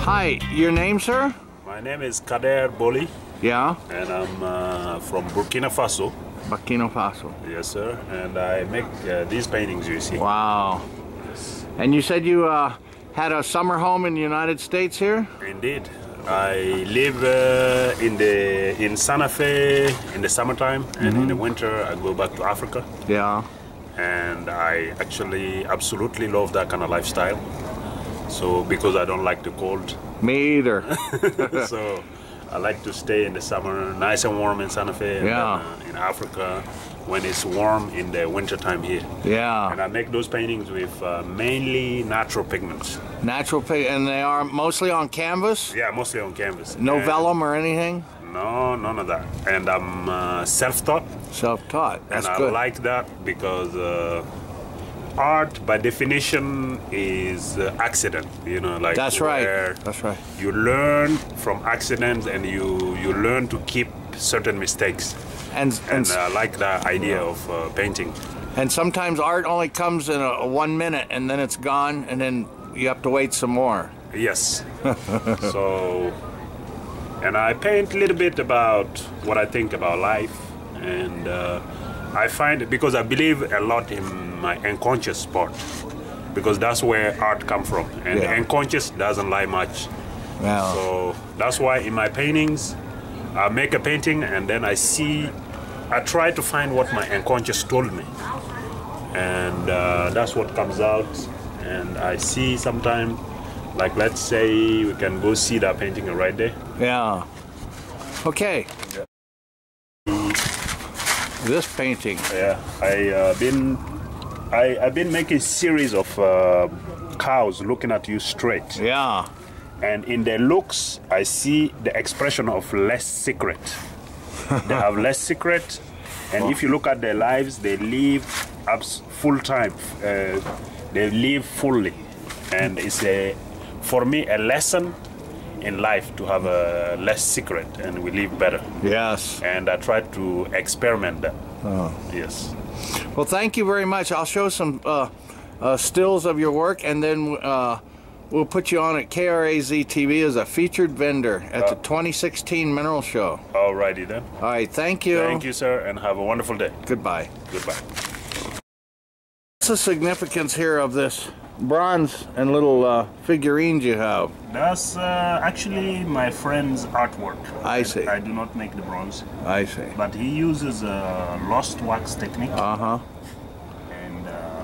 Hi, your name, sir? My name is Kader Boly. Yeah? And I'm from Burkina Faso. Burkina Faso. Yes, sir. And I make these paintings you see. Wow. Yes. And you said you had a summer home in the United States here? Indeed. I live in Santa Fe in the summertime, and in the winter I go back to Africa. Yeah. And I actually absolutely love that kind of lifestyle. So because I don't like the cold. Me either. So I like to stay in the summer, nice and warm in Santa Fe, and then, in Africa when it's warm in the winter time here. Yeah. And I make those paintings with mainly natural pigments. Natural pigment, and they are mostly on canvas? Yeah, mostly on canvas. No and vellum or anything? No, none of that. And I'm self-taught. Self-taught, that's and good. I like that because art, by definition, is accident. You know, like that's right. That's right. You learn from accidents, and you learn to keep certain mistakes. And I like that idea of painting. And sometimes art only comes in a 1 minute, and then it's gone, and then you have to wait some more. Yes. So, and I paint a little bit about what I think about life, and I find, because I believe a lot in my unconscious part, because that's where art comes from, and the unconscious doesn't lie much. Wow. So that's why in my paintings, I make a painting and then I try to find what my unconscious told me, and that's what comes out. And I see sometimes, like let's say we can go see that painting right there. Yeah. Okay. This painting. Yeah, I've been making series of cows looking at you straight. Yeah. And in their looks, I see the expression of less secret. They have less secret, and if you look at their lives, they live full time. They live fully, and it's for me a lesson in life to have a less secret, and we live better. Yes. And I try to experiment that. Oh. Yes. Well, thank you very much. I'll show some stills of your work, and then we'll put you on at KRAZTV as a featured vendor at the 2016 Mineral Show. Alrighty then. All right, thank you. Thank you, sir, and have a wonderful day. Goodbye. Goodbye. What's the significance here of this bronze and little figurines you have? That's actually my friend's artwork. I see. I do not make the bronze. I see. But he uses a lost wax technique. Uh-huh. And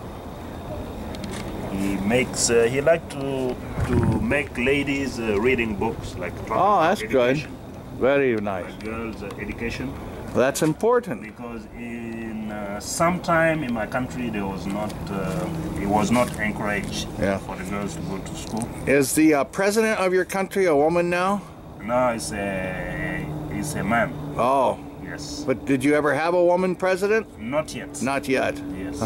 he like to make ladies reading books, like that's education. good. Very nice. Like girls' education. That's important. Because in some time in my country there was not, it was not encouraged for the girls to go to school. Is the president of your country a woman now? No, it's a man. Oh. Yes. But did you ever have a woman president? Not yet. Not yet. Yes.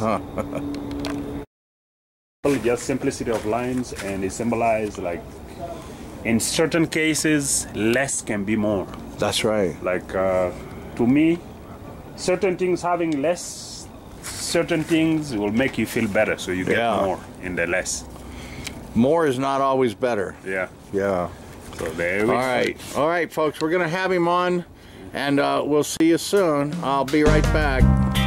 Just simplicity of lines, and it symbolizes, like, in certain cases, less can be more. That's right. Like, to me, certain things having less, certain things will make you feel better, so you get more in the less. More is not always better. Yeah. Yeah. So there we go. All right, folks, we're going to have him on, and we'll see you soon. I'll be right back.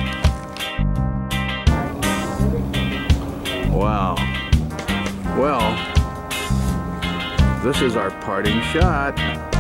Wow. Well, this is our parting shot.